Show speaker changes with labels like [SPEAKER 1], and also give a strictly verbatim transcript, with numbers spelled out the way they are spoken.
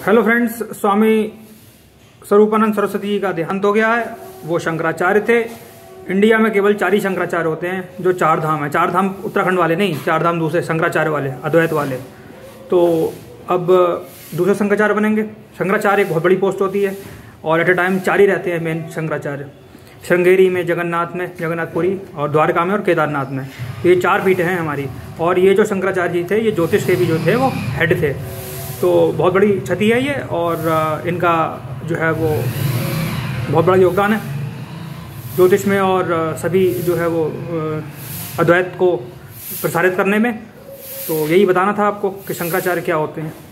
[SPEAKER 1] Hello friends, Swami Swaroopanand Saraswati ji का देहांत हो गया है। वो शंकराचार्य थे। इंडिया में केवल चार ही शंकराचार्य होते हैं जो चार धाम है। चार धाम उत्तराखंड वाले नहीं, चार धाम दूसरे शंकराचार्य वाले, अद्वैत वाले। तो अब दूसरे शंकराचार्य बनेंगे। शंकराचार्य एक बहुत बड़ी पोस्ट होती है और एट ए टाइम चार ही रहते हैं मेन शंकराचार्य। श्रृंगेरी में, जगन्नाथ में, जगन्नाथपुरी और द्वारका में और केदारनाथ में। तो ये चार पीठें हैं हमारी। और ये जो शंकराचार्य जी थे, ये ज्योतिष के भी जो थे वो हेड थे। तो बहुत बड़ी क्षति है ये, और इनका जो है वो बहुत बड़ा योगदान है ज्योतिष में और सभी जो है वो अद्वैत को प्रसारित करने में। तो यही बताना था आपको कि शंकराचार्य क्या होते हैं।